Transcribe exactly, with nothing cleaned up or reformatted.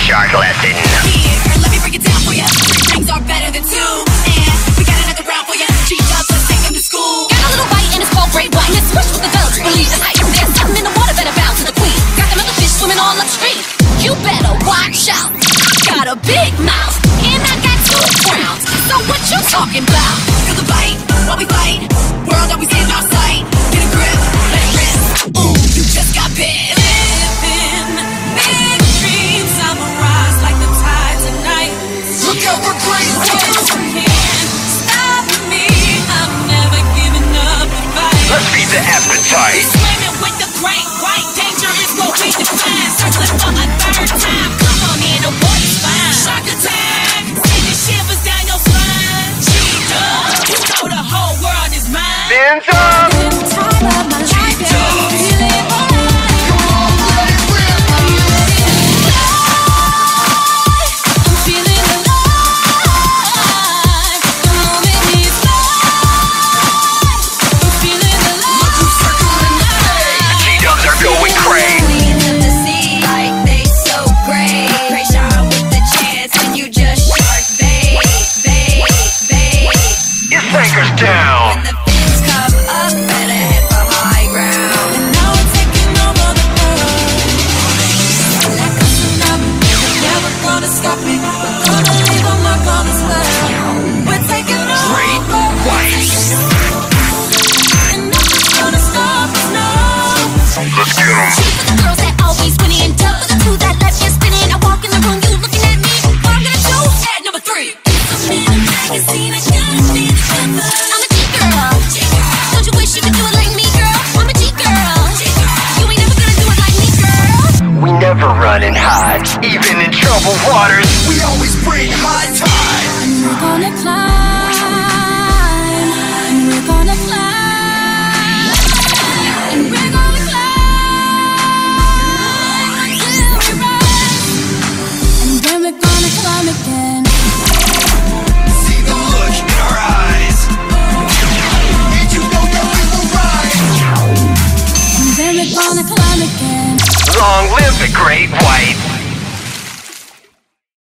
shark lesson. Here, let me break it down for ya. Three rings are better than two, and we got another round for ya. G-dubs, let's take them to school. Got a little bite and it's called great white. Let's switch with the bells, believe the hype. There's something in the water, better bow to the queen. Got them other fish swimming all upstream. You better watch out. Got a big mouth, and I got two crowns. So what you talking about? Feel the bite while we fight. World always in our sight. Get a grip, let it rip. Ooh, you just got bit. Living big dreams, I'm a rise like the tide tonight. Look out for great waves. Can't stop me, I'm never giving up the fight. Let's feed the appetite. Swimming with the great white, danger is what we define. Circling for a third time, come on in, the water's fine. Shark attack, send the shivers down your spine. G-dub, you know the whole world is mine. Fins up! Down. When the fins come up, better head for high ground. And now we're taking over the world. Like a tsunami, we're never gonna stop me. We're gonna leave a mark on this world. We're taking over. Great white. And nothing's gonna stop us, no. Let's get 'em. Cheap for the girls that always winning, and tough for the two that left you spinning. I walk in the room, you looking at me. What I'm gonna do? At number three. I'm in a magazine, I gotta be the cover. I'm a G-girl. Don't you wish you could do it like me, girl? I'm a G-girl. You ain't never gonna do it like me, girl. We never run and hide, even in troubled waters. We always bring high tide. And we're gonna climb, and we're gonna climb, and we're gonna climb till we rise, and then we're gonna climb again. See the look in our eyes, and you know that we will rise. And then we're gonna climb again. Long live the great white.